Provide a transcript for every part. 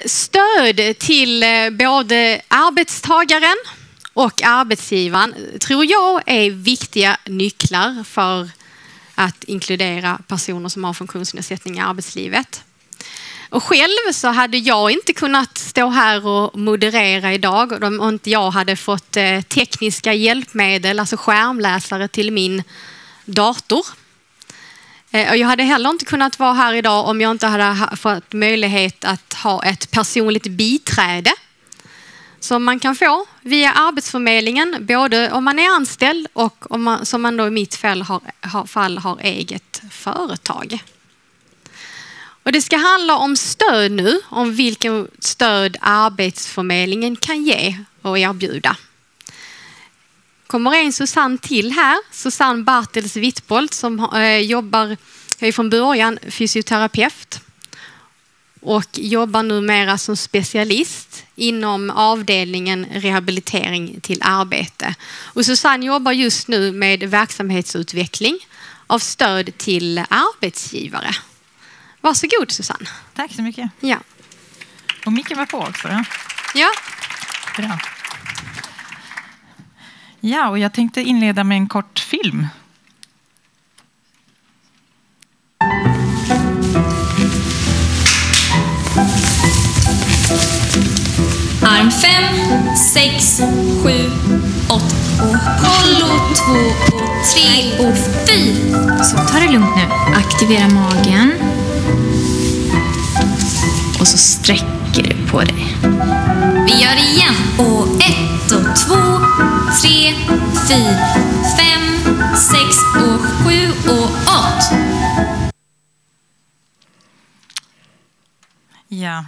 Stöd till både arbetstagaren och arbetsgivaren tror jag är viktiga nycklar för att inkludera personer som har funktionsnedsättning i arbetslivet. Och själv så hade jag inte kunnat stå här och moderera idag om inte jag hade fått tekniska hjälpmedel, alltså skärmläsare till min dator. Och jag hade heller inte kunnat vara här idag om jag inte hade fått möjlighet att ha ett personligt biträde som man kan få via Arbetsförmedlingen, både om man är anställd och om man, som man då i mitt fall har eget företag. Och det ska handla om stöd nu, om vilken stöd Arbetsförmedlingen kan ge och erbjuda. Kommer en Susanne till här, Susanne Bartels Wittbold, som är från början fysioterapeut och jobbar numera som specialist inom avdelningen rehabilitering till arbete. Och Susanne jobbar just nu med verksamhetsutveckling av stöd till arbetsgivare. Varsågod Susanne. Tack så mycket. Ja. Och micken var på också. Ja. Ja. Bra. Ja, och jag tänkte inleda med en kort film. Arm 5, 6, 7, 8. Håll och 2 och 3 och 4. Så ta det lugnt nu. Aktivera magen. Och så sträcker du på dig. Vi gör det igen. Och 1 och 2, 3, 4, 5, 6 och 7 och 8. Ja.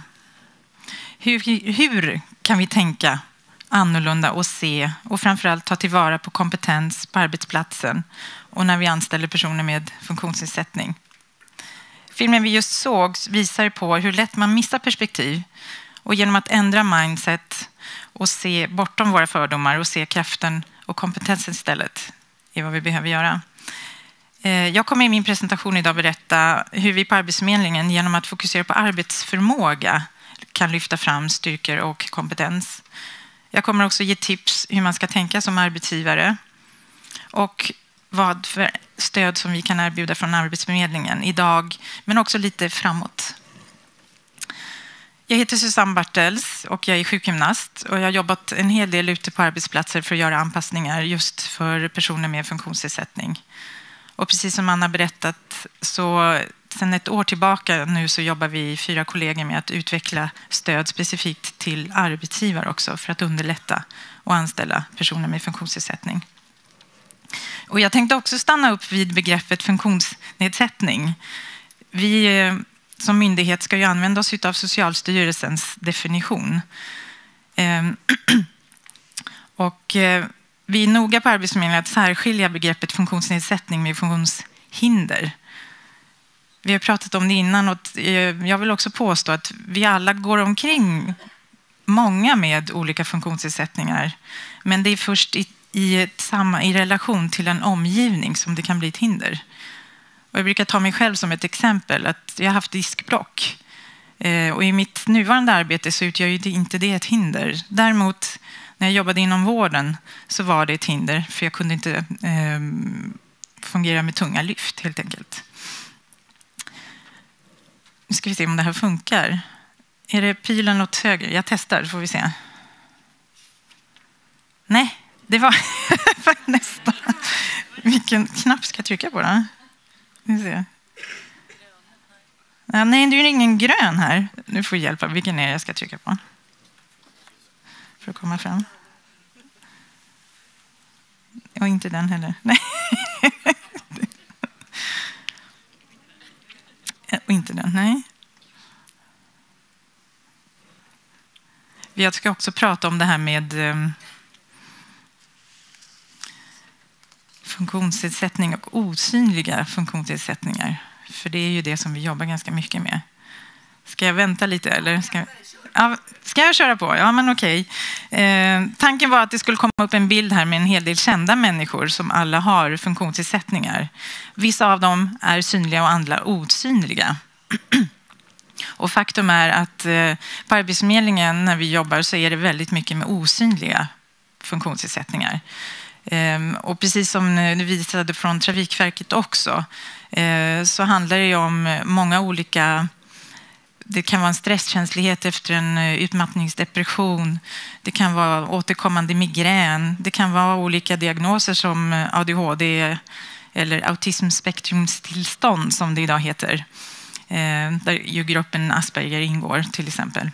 Hur kan vi tänka annorlunda och se och framförallt ta tillvara på kompetens på arbetsplatsen och när vi anställer personer med funktionsnedsättning? Filmen vi just såg visar på hur lätt man missar perspektiv och genom att ändra mindset och se bortom våra fördomar och se kraften och kompetensen istället är vad vi behöver göra. Jag kommer i min presentation idag berätta hur vi på Arbetsförmedlingen genom att fokusera på arbetsförmåga kan lyfta fram styrkor och kompetens. Jag kommer också ge tips hur man ska tänka som arbetsgivare och vad för stöd som vi kan erbjuda från Arbetsförmedlingen idag, men också lite framåt. Jag heter Susanne Bartels och jag är sjukgymnast och jag har jobbat en hel del ute på arbetsplatser för att göra anpassningar just för personer med funktionsnedsättning. Och precis som Anna berättat så sedan ett år tillbaka nu så jobbar vi 4 kollegor med att utveckla stöd specifikt till arbetsgivare också för att underlätta och anställa personer med funktionsnedsättning. Och jag tänkte också stanna upp vid begreppet funktionsnedsättning. Vi som myndighet ska ju använda oss av Socialstyrelsens definition. Och vi är noga på Arbetsförmedlingen att särskilja begreppet funktionsnedsättning med funktionshinder. Vi har pratat om det innan och jag vill också påstå att vi alla går omkring många med olika funktionsnedsättningar. Men det är först i relation till en omgivning som det kan bli ett hinder. Och jag brukar ta mig själv som ett exempel att jag har haft diskbråck. Och i mitt nuvarande arbete så utgör ju inte det ett hinder. Däremot när jag jobbade inom vården så var det ett hinder för jag kunde inte fungera med tunga lyft helt enkelt. Nu ska vi se om det här funkar. Är det pilen åt höger? Jag testar, får vi se. Nej, det var nästan. Vilken knapp ska jag trycka på då? Vi ser. Ja, nej, det är ju ingen grön här. Nu får jag hjälpa. Vilken är det jag ska trycka på? För att komma fram. Och inte den heller. Nej. Och inte den, nej. Jag ska också prata om det här med funktionsnedsättning och osynliga funktionsnedsättningar. För det är ju det som vi jobbar ganska mycket med. Ska jag vänta lite eller? Ska jag köra på? Ja, men okej. Tanken var att det skulle komma upp en bild här med en hel del kända människor som alla har funktionsnedsättningar. Vissa av dem är synliga och andra osynliga. Och faktum är att på Arbetsförmedlingen när vi jobbar så är det väldigt mycket med osynliga funktionsnedsättningar. Och precis som du visade från Trafikverket också så handlar det om många olika. Det kan vara en stresskänslighet efter en utmattningsdepression. Det kan vara återkommande migrän. Det kan vara olika diagnoser som ADHD eller autismspektrumstillstånd som det idag heter. Där ju gruppen Asperger ingår till exempel.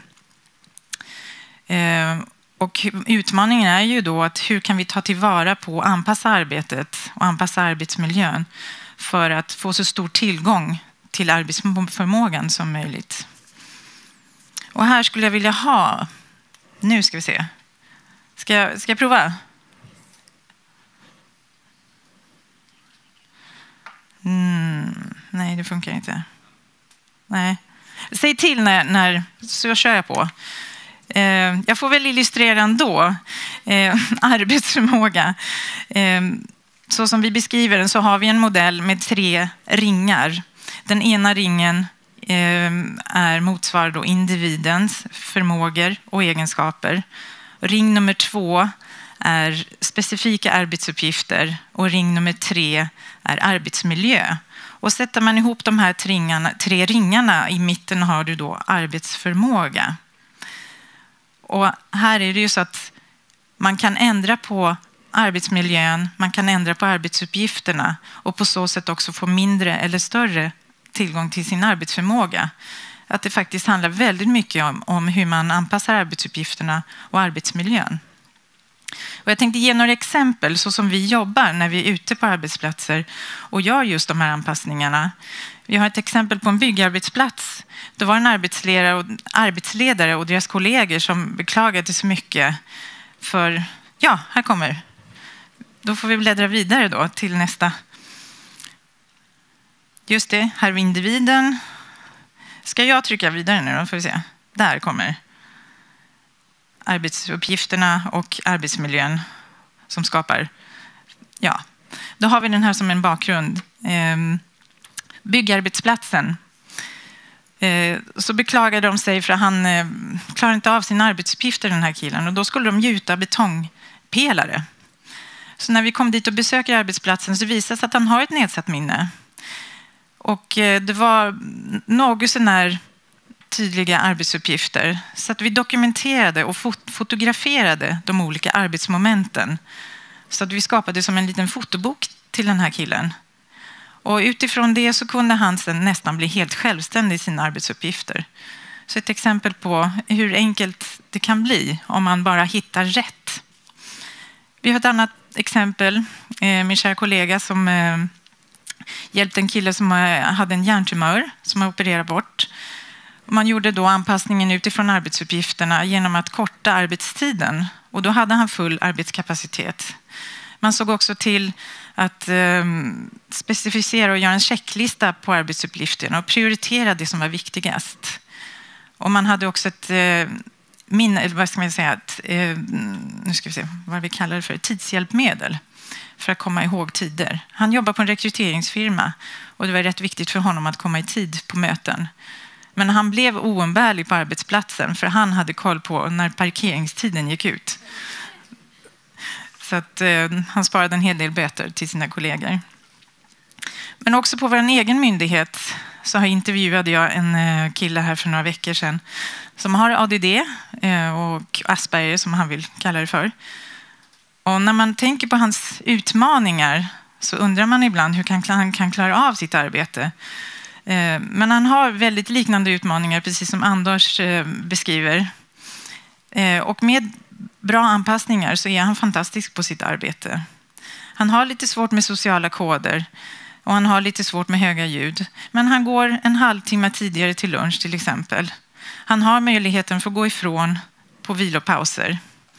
Och utmaningen är ju då att hur kan vi ta tillvara på och anpassa arbetet och anpassa arbetsmiljön för att få så stor tillgång till arbetsförmågan som möjligt. Och här skulle jag vilja ha, nu ska vi se, ska jag prova? Nej, det funkar inte. Nej. Säg till när så kör jag på. Jag får väl illustrera ändå. Arbetsförmåga. Så som vi beskriver den så har vi en modell med 3 ringar. Den ena ringen motsvarar då individens förmågor och egenskaper. Ring nummer 2 är specifika arbetsuppgifter och ring nummer 3 är arbetsmiljö. Och sätter man ihop de här 3 ringarna i mitten har du då arbetsförmåga. Och här är det ju så att man kan ändra på arbetsmiljön, man kan ändra på arbetsuppgifterna och på så sätt också få mindre eller större tillgång till sin arbetsförmåga. Att det faktiskt handlar väldigt mycket om hur man anpassar arbetsuppgifterna och arbetsmiljön. Och jag tänkte ge några exempel så som vi jobbar när vi är ute på arbetsplatser och gör just de här anpassningarna. Vi har ett exempel på en byggarbetsplats. Det var en arbetsledare och deras kollegor som beklagade så mycket för, ja, här kommer. Då får vi bläddra vidare då till nästa. Just det, här är individen. Ska jag trycka vidare nu då? Får vi se. Där kommer arbetsuppgifterna och arbetsmiljön som skapar. Ja, då har vi den här som en bakgrund. Byggarbetsplatsen. Så beklagade de sig för att han klarar inte av sina arbetsuppgifter, den här killen. Och då skulle de gjuta betongpelare. Så när vi kom dit och besöker arbetsplatsen så visade det sig att han har ett nedsatt minne. Och det var något sånär tydliga arbetsuppgifter. Så att vi dokumenterade och fotograferade de olika arbetsmomenten. Så att vi skapade som en liten fotobok till den här killen. Och utifrån det så kunde han sen nästan bli helt självständig i sina arbetsuppgifter. Så ett exempel på hur enkelt det kan bli om man bara hittar rätt. Vi har ett annat exempel. Min kära kollega som hjälpte en kille som hade en hjärntumör som har opererat bort. Man gjorde då anpassningen utifrån arbetsuppgifterna genom att korta arbetstiden. Och då hade han full arbetskapacitet. Man såg också till att specificera och göra en checklista på arbetsuppgifterna och prioritera det som var viktigast. Och man hade också ett nu ska vi se vad vi kallar det för, tidshjälpmedel för att komma ihåg tider. Han jobbar på en rekryteringsfirma och det var rätt viktigt för honom att komma i tid på möten. Men han blev oumbärlig på arbetsplatsen för han hade koll på när parkeringstiden gick ut. Så att han sparade en hel del böter till sina kollegor. Men också på vår egen myndighet så intervjuade jag en kille här för några veckor sedan som har ADD och Asperger som han vill kalla det för. Och när man tänker på hans utmaningar så undrar man ibland hur han kan klara av sitt arbete. Men han har väldigt liknande utmaningar precis som Anders beskriver. Och med bra anpassningar så är han fantastisk på sitt arbete. Han har lite svårt med sociala koder och han har lite svårt med höga ljud. Men han går en halvtimme tidigare till lunch till exempel. Han har möjligheten att få gå ifrån på vilopauser.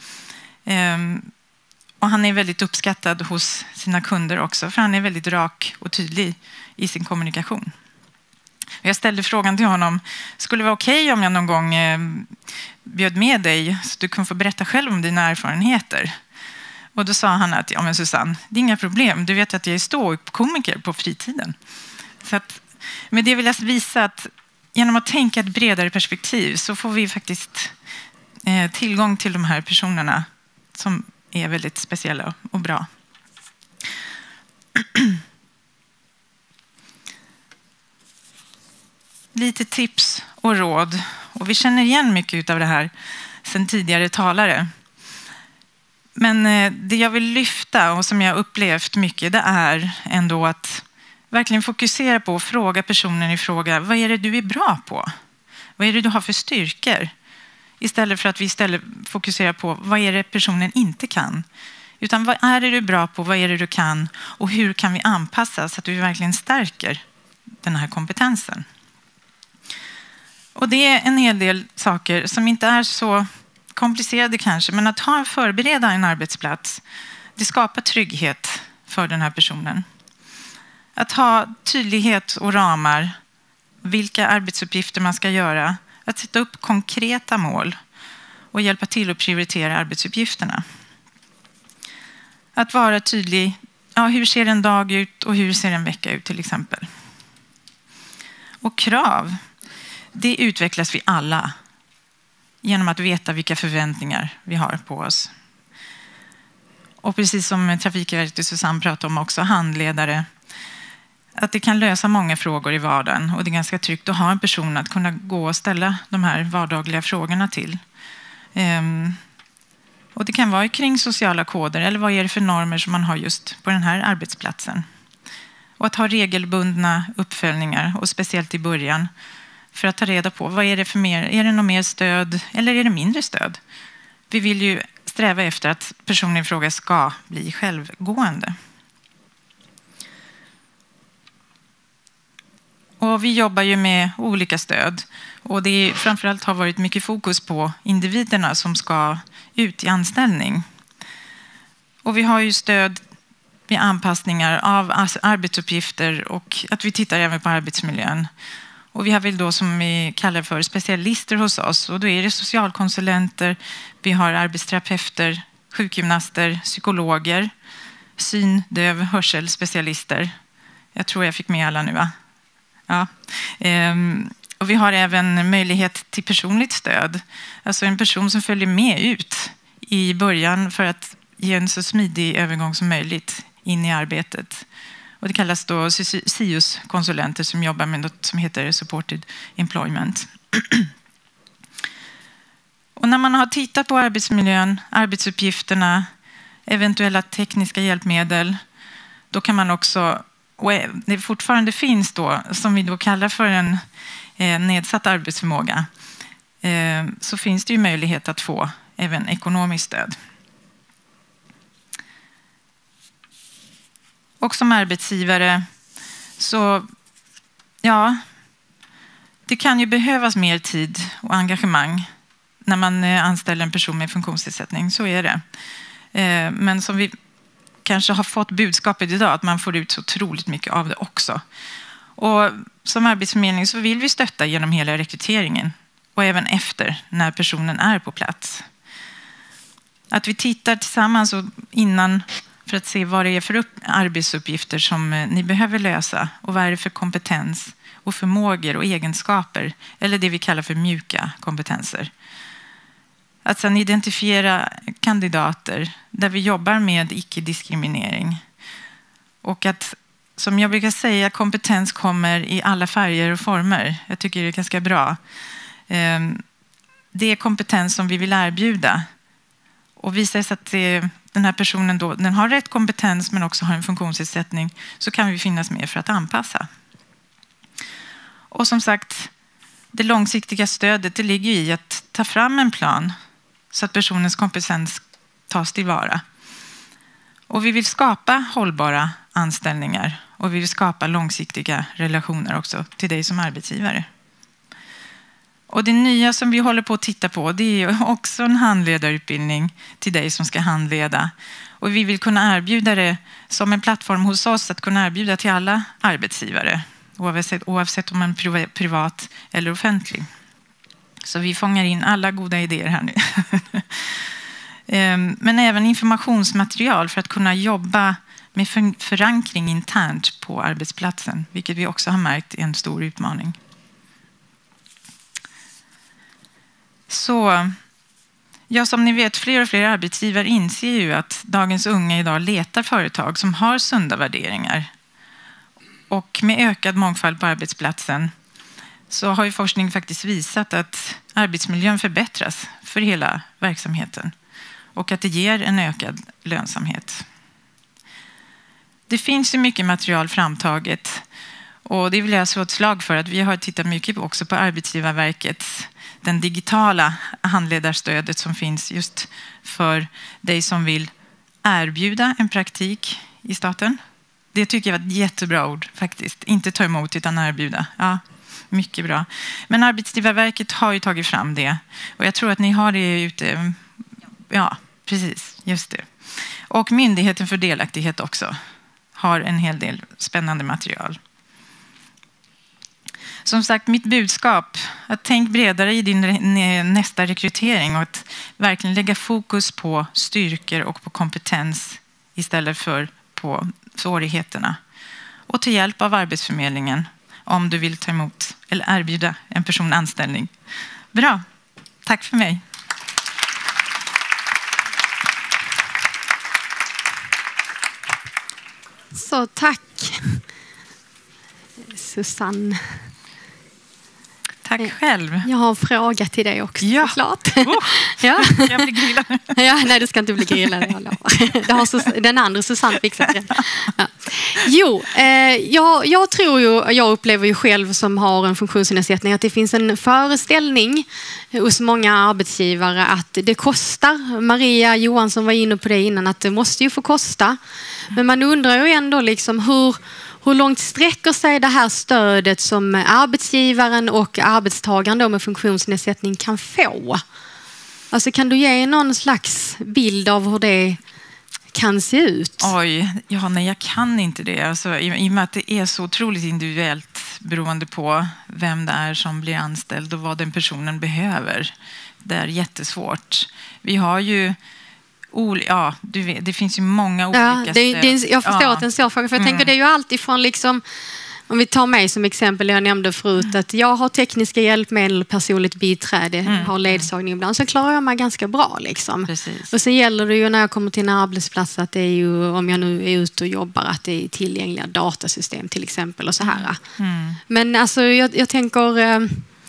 Och han är väldigt uppskattad hos sina kunder också för han är väldigt rak och tydlig i sin kommunikation. Jag ställde frågan till honom, skulle det vara okej om jag någon gång bjöd med dig så du kan få berätta själv om dina erfarenheter? Och då sa han att, ja men Susanne, det är inga problem. Du vet att jag är ståuppkomiker på fritiden. Så att, med det vill jag visa att genom att tänka ett bredare perspektiv så får vi faktiskt tillgång till de här personerna som är väldigt speciella och bra. Lite tips och råd. Och vi känner igen mycket av det här sedan tidigare talare. Men det jag vill lyfta och som jag upplevt mycket, det är ändå att verkligen fokusera på och fråga personen i fråga, vad är det du är bra på? Vad är det du har för styrkor? Istället för att vi istället fokuserar på vad är det personen inte kan. Utan vad är det du är bra på, vad är det du kan och hur kan vi anpassa så att vi verkligen stärker den här kompetensen. Och det är en hel del saker som inte är så komplicerade kanske, men att förbereda en arbetsplats, det skapar trygghet för den här personen. Att ha tydlighet och ramar, vilka arbetsuppgifter man ska göra, att sätta upp konkreta mål och hjälpa till att prioritera arbetsuppgifterna. Att vara tydlig, hur ser en dag ut och hur ser en vecka ut till exempel. Och krav, det utvecklas vi alla genom att veta vilka förväntningar vi har på oss. Och precis som Trafikverket och Susanne pratade om också, handledare, att det kan lösa många frågor i vardagen och det är ganska tryggt att ha en person att kunna gå och ställa de här vardagliga frågorna till. Och det kan vara kring sociala koder eller vad är det för normer som man har just på den här arbetsplatsen. Och att ha regelbundna uppföljningar och speciellt i början för att ta reda på vad är det för mer, är det något mer stöd eller är det mindre stöd? Vi vill ju sträva efter att personen i fråga ska bli självgående. Och vi jobbar ju med olika stöd och det är framförallt har varit mycket fokus på individerna som ska ut i anställning. Och vi har ju stöd vid anpassningar av arbetsuppgifter och att vi tittar även på arbetsmiljön. Och vi har väl då som vi kallar för specialister hos oss och då är det socialkonsulenter, vi har arbetsterapeuter, sjukgymnaster, psykologer, syn-, döv-, hörselspecialister. Jag tror jag fick med alla nu va? Ja. Och vi har även möjlighet till personligt stöd. Alltså en person som följer med ut i början för att ge en så smidig övergång som möjligt in i arbetet. Och det kallas då SIUS-konsulenter som jobbar med något som heter Supported Employment. Och när man har tittat på arbetsmiljön, arbetsuppgifterna, eventuella tekniska hjälpmedel, då kan man också, och det fortfarande finns då, som vi då kallar för en nedsatt arbetsförmåga, så finns det ju möjlighet att få även ekonomiskt stöd. Och som arbetsgivare så, det kan ju behövas mer tid och engagemang när man anställer en person med funktionsnedsättning, så är det. Men som vi kanske har fått budskapet idag, att man får ut så otroligt mycket av det också. Och som arbetsförmedling så vill vi stötta genom hela rekryteringen och även efter när personen är på plats. Att vi tittar tillsammans och innan för att se vad det är för arbetsuppgifter som ni behöver lösa och vad är det för kompetens och förmågor och egenskaper eller det vi kallar för mjuka kompetenser. Att sedan identifiera kandidater där vi jobbar med icke-diskriminering och att, som jag brukar säga, kompetens kommer i alla färger och former. Jag tycker det är ganska bra. Det är kompetens som vi vill erbjuda och visar sig att den här personen då, den har rätt kompetens men också har en funktionsnedsättning, så kan vi finnas med för att anpassa. Och som sagt, det långsiktiga stödet det ligger i att ta fram en plan så att personens kompetens tas tillvara. Och vi vill skapa hållbara anställningar och vi vill skapa långsiktiga relationer också till dig som arbetsgivare. Och det nya som vi håller på att titta på, det är också en handledarutbildning till dig som ska handleda. Och vi vill kunna erbjuda det som en plattform hos oss att kunna erbjuda till alla arbetsgivare, oavsett om man är privat eller offentlig. Så vi fångar in alla goda idéer här nu. Men även informationsmaterial för att kunna jobba med förankring internt på arbetsplatsen, vilket vi också har märkt är en stor utmaning. Så, ja, som ni vet, fler och fler arbetsgivare inser ju att dagens unga idag letar företag som har sunda värderingar. Och med ökad mångfald på arbetsplatsen så har ju forskning faktiskt visat att arbetsmiljön förbättras för hela verksamheten och att det ger en ökad lönsamhet. Det finns ju mycket material framtaget och det vill jag slå ett slag för att vi har tittat mycket också på Arbetsgivarverkets, den digitala handledarstödet som finns just för dig som vill erbjuda en praktik i staten. Det tycker jag var ett jättebra ord faktiskt. Inte ta emot utan erbjuda. Ja, mycket bra. Men Arbetsgivarverket har ju tagit fram det. Och jag tror att ni har det ute. Ja, precis. Just det. Och Myndigheten för delaktighet också har en hel del spännande material. Som sagt, mitt budskap, att tänk bredare i din nästa rekrytering och att verkligen lägga fokus på styrkor och på kompetens istället för på svårigheterna. Och till hjälp av Arbetsförmedlingen om du vill ta emot eller erbjuda en person anställning. Bra, tack för mig. Så tack, Susanne. Tack själv. Jag har en fråga till dig också, såklart. Ja. Jag blir grillad. Ja, nej, du ska inte bli grillad. Det har den andra Susanne fixat det. Ja. Jo, jag tror ju, jag upplever ju själv som har en funktionsnedsättning att det finns en föreställning hos många arbetsgivare att det kostar. Maria Johansson var inne på det innan, att det måste ju få kosta. Men man undrar ju ändå liksom hur långt sträcker sig det här stödet som arbetsgivaren och arbetstagaren då med funktionsnedsättning kan få? Alltså, kan du ge någon slags bild av hur det kan se ut? Nej, jag kan inte det. Alltså, i och med att det är så otroligt individuellt beroende på vem det är som blir anställd och vad den personen behöver. Det är jättesvårt. Vi har ju det finns ju många olika stöd. Jag förstår att det är en svår fråga, för jag tänker det är ju allt ifrån liksom, om vi tar mig som exempel, jag nämnde förut att jag har tekniska hjälpmedel, personligt biträde, har ledsagning ibland, så klarar jag mig ganska bra liksom. Precis. Och sen gäller det ju när jag kommer till en arbetsplats att det är ju, om jag nu är ute och jobbar, att det är tillgängliga datasystem till exempel och så här. Men alltså jag tänker,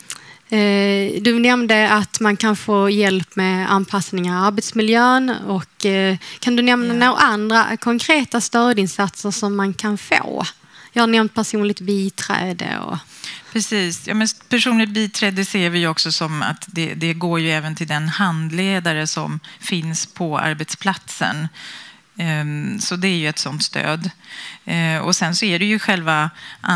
du nämnde att man kan få hjälp med anpassningar i arbetsmiljön, och kan du nämna några andra konkreta stödinsatser som man kan få? Jag har nämnt personligt biträde. Precis. Ja, men personligt biträde ser vi också som att det går ju även till den handledare som finns på arbetsplatsen. Så det är ju ett sådant stöd. Och sen så är det ju själva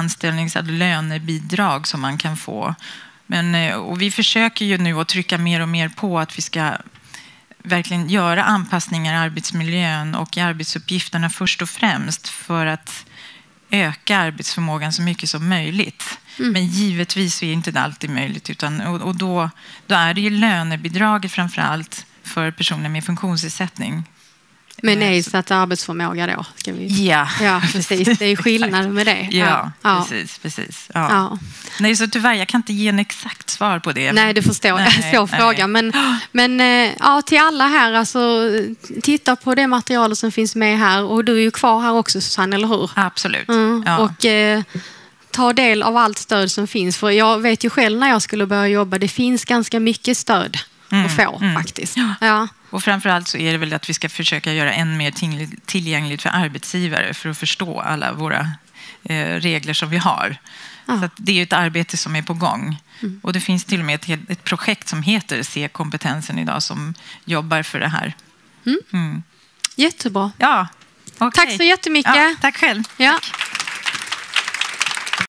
lönebidrag som man kan få. Och vi försöker ju nu att trycka mer och mer på att vi ska verkligen göra anpassningar i arbetsmiljön och i arbetsuppgifterna först och främst för att öka arbetsförmågan så mycket som möjligt. Men givetvis är inte det alltid möjligt, och då är det ju lönebidraget framför allt för personer med funktionsnedsättning. Men nedsatt arbetsförmåga då? Ska vi... Ja, precis. Det är skillnad med det. Ja. Precis. Ja. Nej, så tyvärr, jag kan inte ge en exakt svar på det. Nej, det förstår jag. Så fråga. Men till alla här, alltså, titta på det material som finns med här. Och du är ju kvar här också, Susanne, eller hur? Absolut. Och ta del av allt stöd som finns. För jag vet ju själv när jag skulle börja jobba, det finns ganska mycket stöd att få faktiskt. Ja. Och framförallt så är det väl att vi ska försöka göra än mer tillgängligt för arbetsgivare för att förstå alla våra regler som vi har. Så att det är ju ett arbete som är på gång. Och det finns till och med ett projekt som heter Se kompetensen idag som jobbar för det här. Jättebra. Ja, okay. Tack så jättemycket. Ja, tack själv. Ja. Tack.